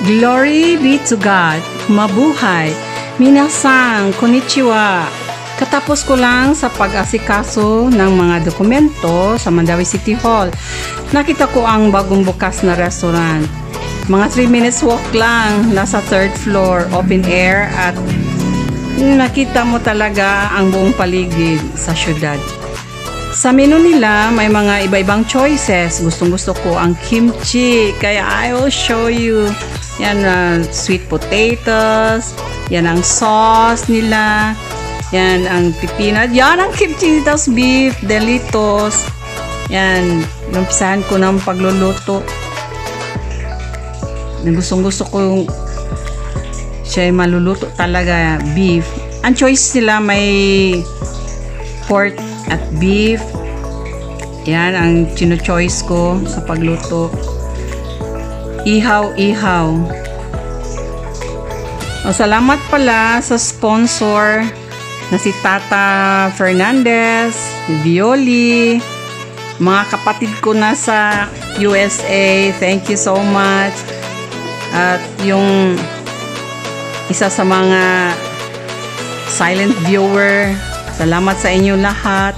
Glory be to God. Mabuhay. Minasang, konnichiwa. Katapos ko lang sa pag-asikaso ng mga dokumento sa Mandawi City Hall. Nakita ko ang bagong bukas na restaurant. Mga 3 minutes walk lang, nasa 3rd floor, open air, at nakita mo talaga ang buong paligid sa syudad. Sa menu nila, may mga iba-ibang choices. Gustong-gusto ko ang kimchi, kaya I will show you. Yan, sweet potatoes. Yan ang sauce nila. Yan ang pipino. Yan ang kimchi, tapos beef, delitos. Yan, numpisahan ko ng pagluluto. Gustong-gusto ko siya maluluto talaga, beef. Ang choice nila may pork at beef. Yan ang chino-choice ko sa pagluto. Ihaw-ihaw. Salamat pala sa sponsor na si Tata Fernandez, Violi, mga kapatid ko na sa USA. Thank you so much. At yung isa sa mga silent viewer, salamat sa inyo lahat.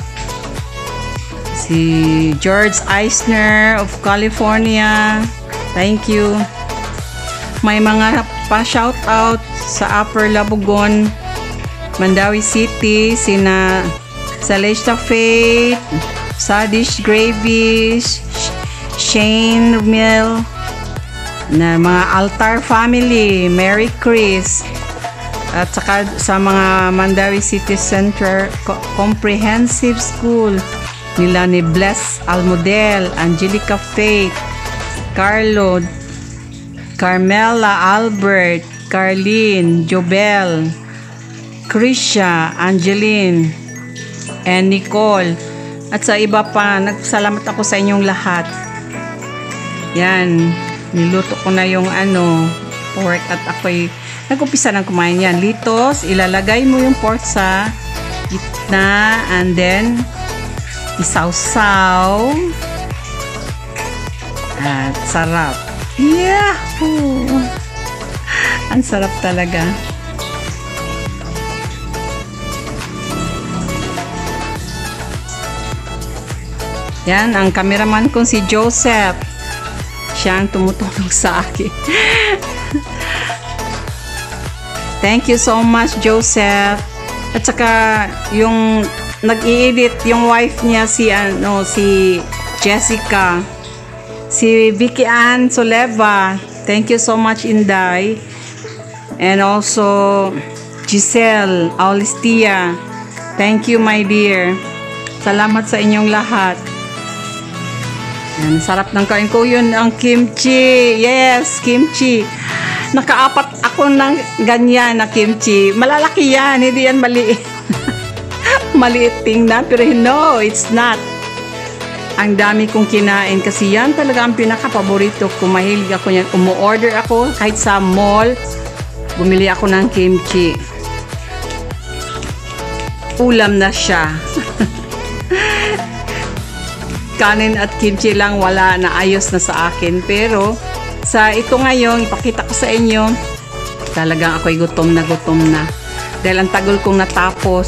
Si George Eisner of California, thank you. May mga pa-shoutout sa Upper Labugon, Mandawi City, sina Celesta Faith, Sadish Gravies, Shane Mill, na mga Altar family, Mary Chris, at saka sa mga Mandawi City Center Comprehensive School nila ni Bless Almodel, Angelica Faith, Carlo, Carmela Albert, Carlene, Jobel, Krisha, Angeline, and Nicole, at sa iba pa. Nagsalamat ako sa inyong lahat. Yan, niluto ko na yung pork, at ako'y nag-umpisa ng kumain yan. Litos, ilalagay mo yung pork sa gitna, and then isaw-saw. At sarap. Yahoo! Ang sarap talaga. Yan, ang cameraman kong si Joseph. Siya ang tumutulong sa akin. Thank you so much, Joseph. At saka yung nag-i-edit yung wife niya, si Jessica, si Vicky Ann Soleva. Thank you so much, Inday. And also Giselle Aulistia. Thank you, my dear. Salamat sa inyong lahat. Yan, sarap ng kain ko. Yun ang kimchi. Yes, kimchi. Nakaapat ako ng ganyan na kimchi. Malalaki yan, hindi yan maliit. Maliit tingnan, pero no, it's not. Ang dami kong kinain kasi yan talaga ang pinaka-paborito ko. Mahilig ako yan. Umu-order ako kahit sa mall. Bumili ako ng kimchi. Ulam na siya. Kanin at kimchi lang, wala na, ayos na sa akin. Pero sa ito ngayon, ipakita ko sa inyo, talagang ako'y gutom na dahil ang tagal kong natapos.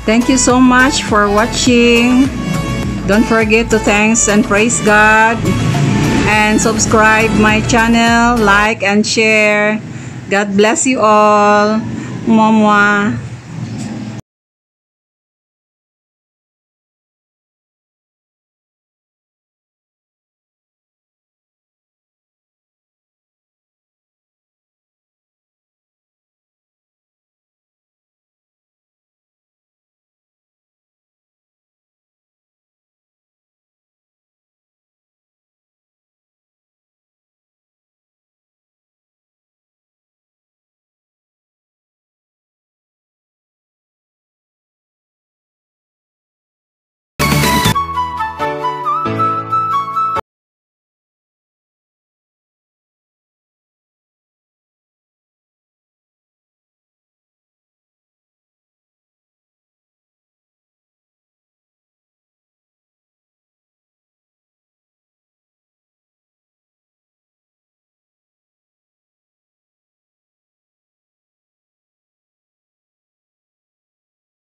Thank you so much for watching. Don't forget to thanks and praise God. And subscribe my channel, like and share. God bless you all. Mwah mwah.